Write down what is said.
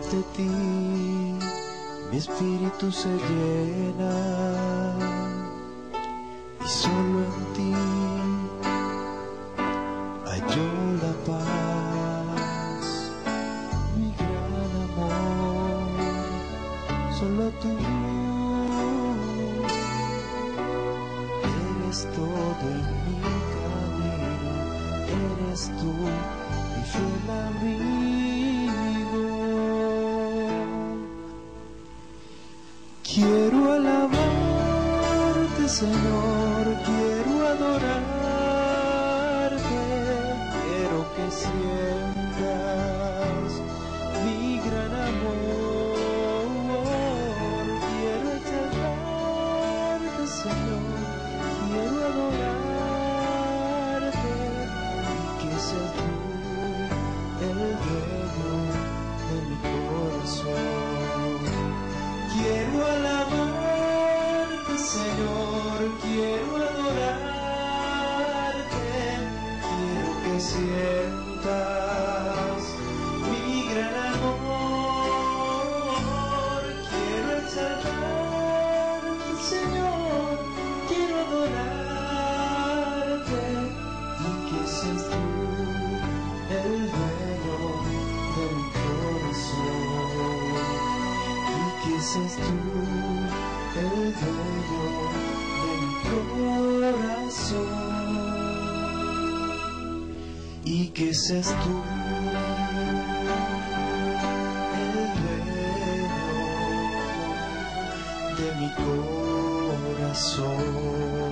de ti mi espíritu se llena, y solo en ti hallo la paz, mi gran amor, solo tú eres todo en mi camino, eres tú mi fiel amigo. Quiero alabarte, Señor, quiero adorarte, quiero que sientas mi gran amor. Quiero exaltarte, Señor, quiero adorarte, y que seas tú el dueño de mi corazón. Quiero alabarte, Señor, quiero adorarte, quiero que sientas mi gran amor. Quiero exaltarte, Señor, quiero adorarte, y que seas tú el dueño de mi corazón. Que seas tú el dueño de mi corazón, y que seas tú el dueño de mi corazón.